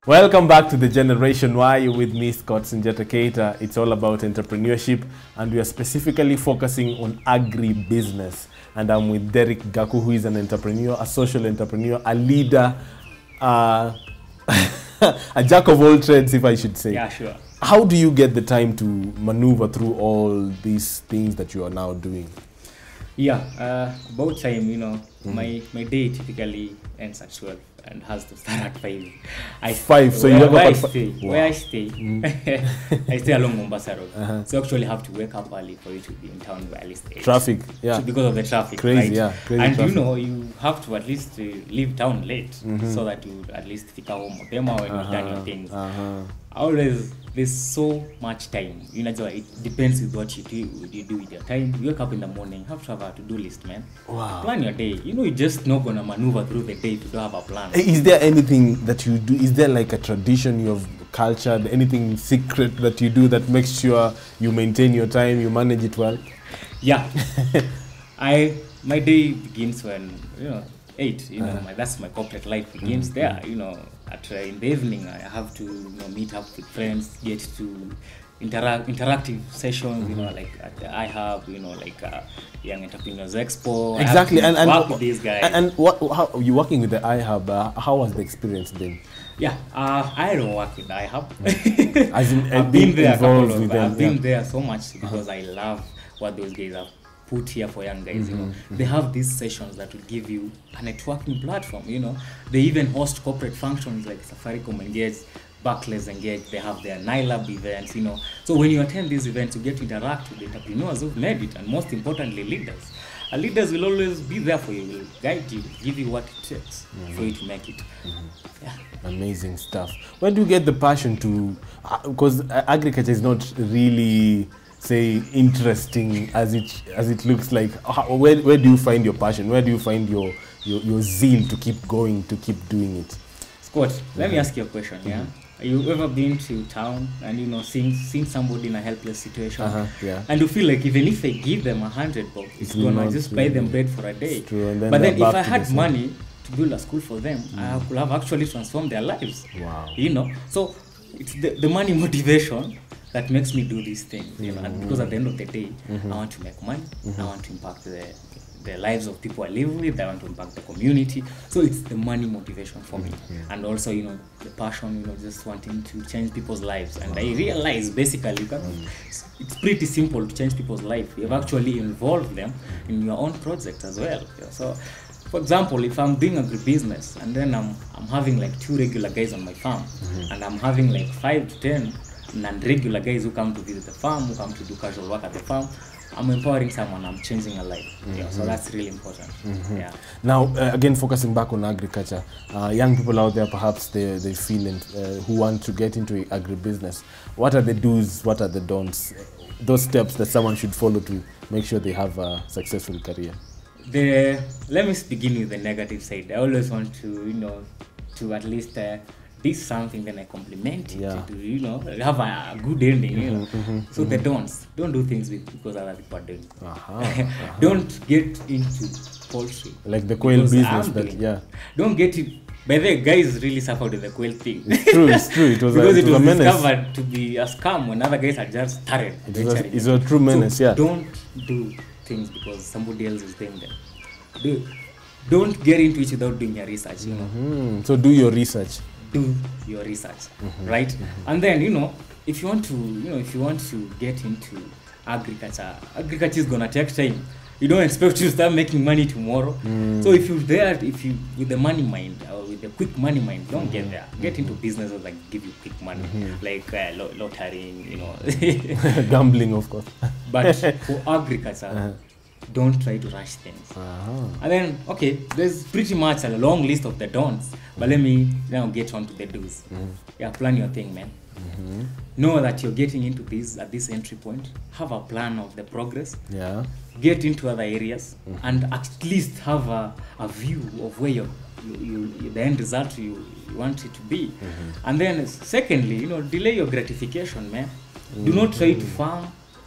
Welcome back to the Generation Y. You're with me, Scott Sinjata Keita. It's all about entrepreneurship, and we are specifically focusing on agri-business. And I'm with Derek Gaku, who is an entrepreneur, a social entrepreneur, a leader, a jack of all trades, if I should say. Yeah, sure. How do you get the time to maneuver through all these things that you are now doing? Yeah, about time, my day typically ends at 12 and has to start at 5. So you wake up at 5? Where I stay, I stay along Mombasa Road. So you actually have to wake up early for you to be in town by at least 8. Traffic, yeah. So because of the traffic, crazy, right? yeah. Crazy and traffic. you have to at least leave town late so that you at least fika home mapema when you've done your things. Always, there's so much time. It depends with what you do with your time. You wake up in the morning, have to have a to-do list, man. Wow. Plan your day. You're just not gonna maneuver through the day if you don't have a plan. Is there anything that you do? Is there like a tradition you have cultured, anything secret that you do that makes sure you maintain your time, you manage it well? Yeah. My day begins when 8. That's my corporate life begins there. In the evening I have to meet up with friends, get to interactive sessions. Like at the iHub, Young Entrepreneurs Expo. Exactly, and work with these guys. And how you working with the iHub? How was the experience then? Yeah, I don't work with iHub. As in, I've been there I've been there so much because I love what those guys have put here for young guys. They have these sessions that will give you a networking platform. They even host corporate functions like Safaricom Engage, Barclays Engage. They have their NILAB events. So when you attend these events, you get to interact with entrepreneurs who've made it, and most importantly, leaders. Leaders will always be there for you, will guide you, give you what it takes for you to make it. Yeah. Amazing stuff. Where do you get the passion to? Because agriculture is not really, say, interesting as it looks like. Where do you find your passion? Where do you find your zeal to keep going, to keep doing it? Scott, let me ask you a question. Yeah, have you ever been to town and seen somebody in a helpless situation, and you feel like even if I give them $100, it's gonna just buy them bread for a day. But then if I had money to build a school for them, I could have actually transformed their lives. Wow. So it's the money motivation that makes me do these things, and because at the end of the day, I want to make money, I want to impact the lives of people I live with, I want to impact the community. So it's the money motivation for me, and also the passion, just wanting to change people's lives. And I realize basically it's pretty simple to change people's life. You have actually involved them in your own project as well. So, for example, if I'm doing agribusiness and then I'm having like 2 regular guys on my farm, and I'm having like 5 to 10 non-regular guys who come to visit the farm, who come to do casual work at the farm, I'm empowering someone, I'm changing a life. So that's really important. Yeah. Now, again, focusing back on agriculture, young people out there, perhaps they feel who want to get into agribusiness. What are the do's, what are the don'ts, those steps that someone should follow to make sure they have a successful career? Let me begin with the negative side. I always want to, to at least this something, then I compliment it to have a good ending. So the don'ts: don't do things because other people are doing. Don't get into poultry, like the quail business. Don't get it. By the way, guys really suffered with the quail thing. It's true. It was because it was discovered to be a scam when other guys had just started. It's a true menace. So don't do things because somebody else is doing them. Don't get into it without doing your research. So do your research. Do your research, right? And then if you want to get into agriculture is gonna take time. You don't expect to start making money tomorrow. So if you with the money mind or with the quick money mind, don't get there. Get into businesses like give you quick money, like lottering, gambling, of course. But for agriculture, don't try to rush things. And then, there's pretty much a long list of the don'ts, but let me now get on to the do's. Plan your thing, man. Know that you're getting into this at this entry point. Have a plan of the progress. Get into other areas and at least have a view of where the end result you want it to be. And then secondly, delay your gratification, man. Do not try to farm,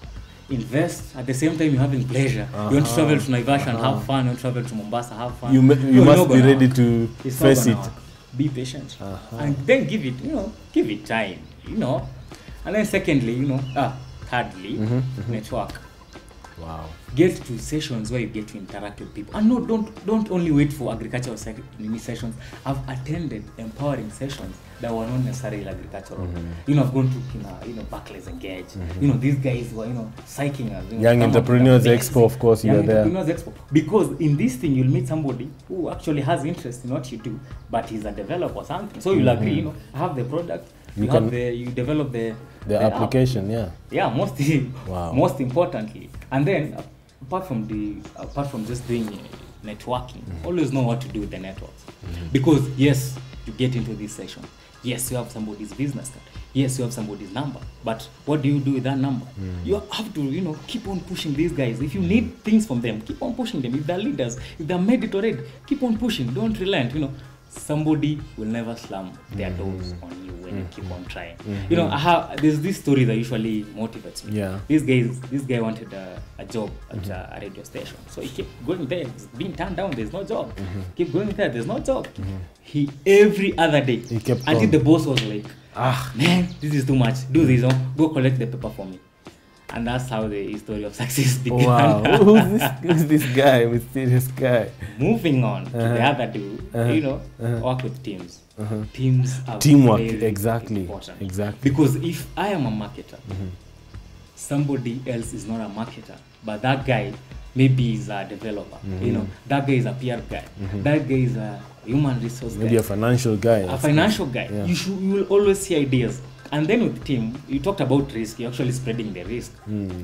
invest at the same time you're having pleasure. You want to travel to Naivasha and have fun. You want to travel to Mombasa, have fun. You must be ready to face it. be patient, and then give it time, and then secondly, thirdly, network. Wow. Get to sessions where you get to interact with people, and no, don't only wait for agricultural sessions. I've attended empowering sessions that were not necessarily agricultural. I've gone to Barclays Engage. These guys were psyching us. Young Entrepreneurs Expo, of course, you were there. Entrepreneurs Expo, because in this thing you'll meet somebody who actually has interest in what you do, but he's a developer or something. So you'll agree. Have the product. You develop the application. Yeah. Most importantly, and then apart from just doing networking, always know what to do with the networks. Because yes, you get into this session. Yes, you have somebody's business card. Yes, you have somebody's number. But what do you do with that number? You have to, keep on pushing these guys. If you need things from them, keep on pushing them. If they're leaders, if they're made it already, keep on pushing. Don't relent. Somebody will never slam their doors on you when you keep on trying. There's this story that usually motivates me. Yeah. This guy wanted a job at a radio station. So he kept going there, it's being turned down, there's no job. Keep going there, there's no job. He every other day, he kept until going. the boss was like, man, this is too much. Do this, go collect the paper for me. And that's how the story of success began. Wow. Who's this guy, mysterious guy? Moving on to the other dude, work with teams. Teams are Teamwork, very exactly. important. Exactly. Because if I am a marketer, somebody else is not a marketer, but that guy maybe is a developer. That guy is a PR guy. That guy is a human resource Maybe guy. a financial guy. A financial guy. Yeah. You will always see ideas. And then with the team, you talked about risk. You're actually spreading the risk.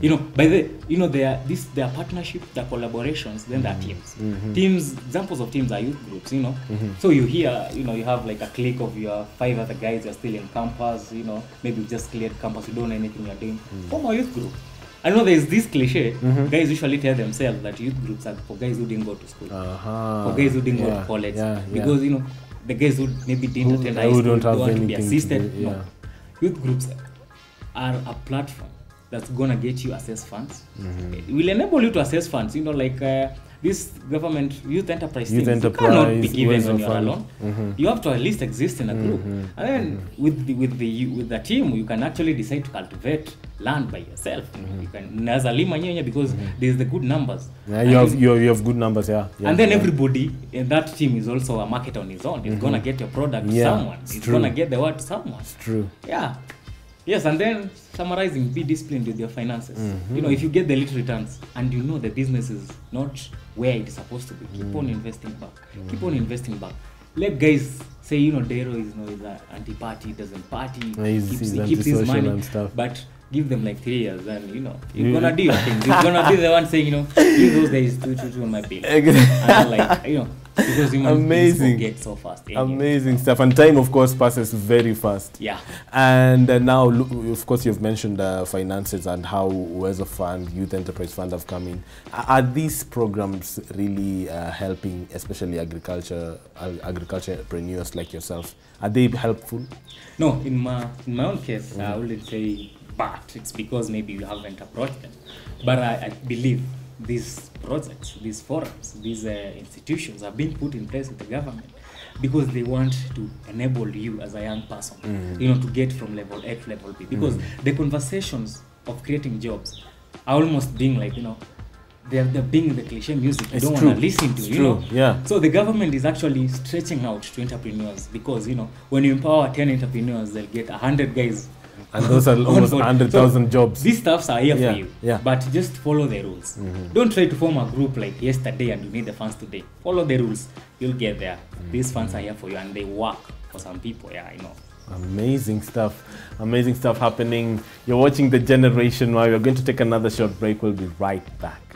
There are partnerships, there are collaborations, then there are teams. Teams, examples of teams are youth groups. So you hear, you have like a clique of your 5 other guys. You're still in campus. Maybe you just cleared campus. You don't know anything you're doing. Form a youth group. I know there's this cliche. Guys usually tell themselves that youth groups are for guys who didn't go to school, for guys who didn't go to college, because the guys who maybe didn't attend high school don't want to be assisted. Youth groups are a platform that's gonna get you access funds. It will enable you to access funds. This government youth enterprise things, you cannot be given when you're alone. You have to at least exist in a group. And then with the team, you can actually decide to cultivate land by yourself. You can as a lima because there's the good numbers. Yeah, you have good numbers, yeah. And then everybody in that team is also a marketer on his own. He's gonna get your product to someone. He's gonna get the word to someone. It's true. Yeah. Yes, and then summarizing, be disciplined with your finances. If you get the little returns and the business is not where it is supposed to be, keep on investing back. Keep on investing back. Let guys say, Dero is an anti-party, doesn't party, he keeps his money, and stuff. But give them like 3 years, and you're gonna do your thing. You're gonna be the one saying, give those days 2 on my bill. And because human beings forget so fast. Amazing stuff. And time, of course, passes very fast. Yeah. And now, of course, you've mentioned finances and how Uwezo Fund, Youth Enterprise Fund have come in. Are these programs really helping, especially agriculture entrepreneurs like yourself? Are they helpful? No, in my own case, I wouldn't say but. It's because maybe you haven't approached them. But I believe these projects, these forums, these institutions are being put in place with the government because they want to enable you as a young person, to get from level A to level B. Because the conversations of creating jobs are almost being like, they're being the cliche music you don't want to listen to, Yeah. So the government is actually stretching out to entrepreneurs because, when you empower 10 entrepreneurs, they'll get 100 guys. And those are almost 100,000 jobs. These stuffs are here for you, yeah. But just follow the rules. Don't try to form a group like yesterday and you need the funds today. Follow the rules, you'll get there. These funds are here for you and they work for some people. Yeah, I know. Amazing stuff happening. You're watching The Generation Y. We're going to take another short break. We'll be right back.